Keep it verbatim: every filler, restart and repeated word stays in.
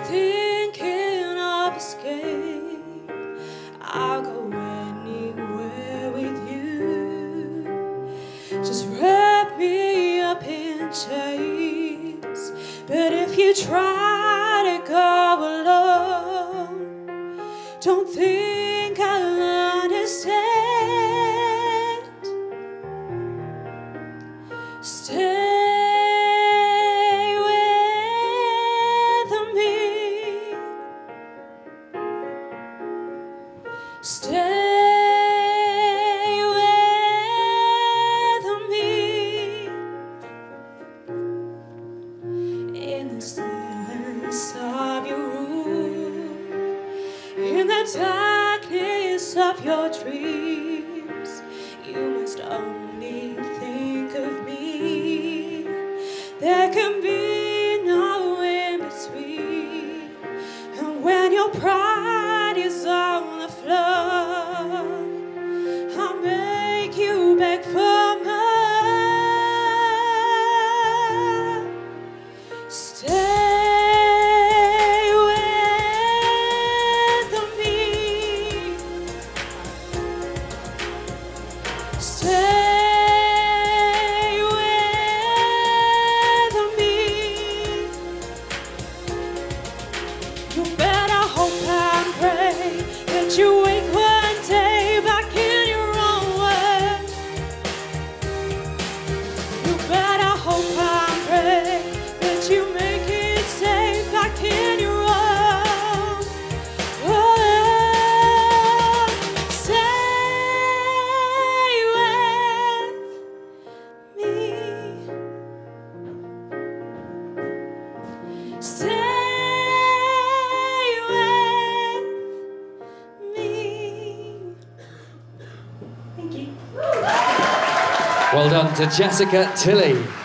thinking of escape, I'll go anywhere with you. Just wrap me up in chains. But if you try to go alone, don't think I'll understand. Stay with me. Stay with me. In the silence of your room, in the darkness of your dreams, you must only think of me. There can be no in between. And when your pride is on the floor, I'll make you beg for more. Stay with me. Stay with me. You better hope and pray that you wake one day back in your own way. You better hope and pray that you make it safe back in your own way. Stay with me. Stay with me. Thank you. Well done to Jessica Tilley.